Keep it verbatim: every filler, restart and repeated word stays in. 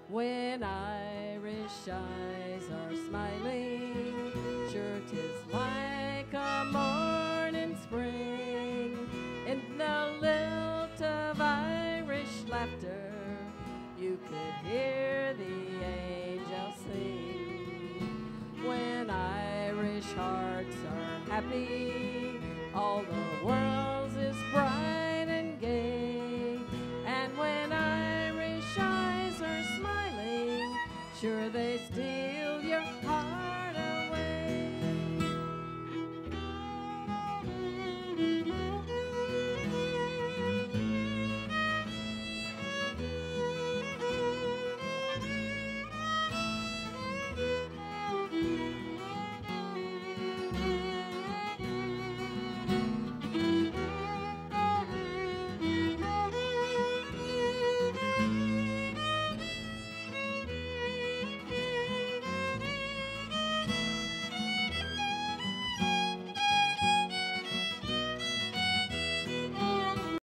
When Irish eyes are smiling, sure 'tis like a morning spring. In the lilt of Irish laughter, you could hear the angels sing. When Irish hearts are happy,